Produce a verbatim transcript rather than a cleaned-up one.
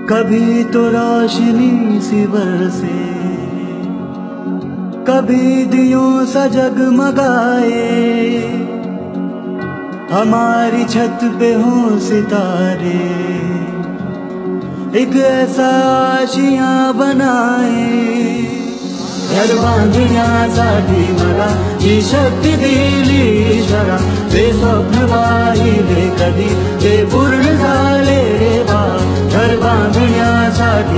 कभी तो रोशनी सी बरसे, कभी दियों सा जगमगाए, हमारी छत पे हो सितारे, एक ऐसा आशियां बनाए। घर बांधण्यासाठी मला ही शक्ती दिली ईश्वरा, ते स्वप्न पाहिले कधी ते पूर्ण झाले बा। घर बांधण्यासाठी